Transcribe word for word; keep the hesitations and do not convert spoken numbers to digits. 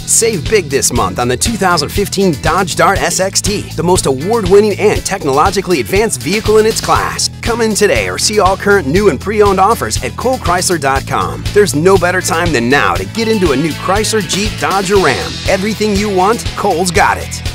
Save big this month on the two thousand fifteen Dodge Dart S X T, the most award-winning and technologically advanced vehicle in its class. Come in today or see all current new and pre-owned offers at Cole Chrysler dot com. There's no better time than now to get into a new Chrysler, Jeep, Dodge, or Ram. Everything you want, Cole's got it.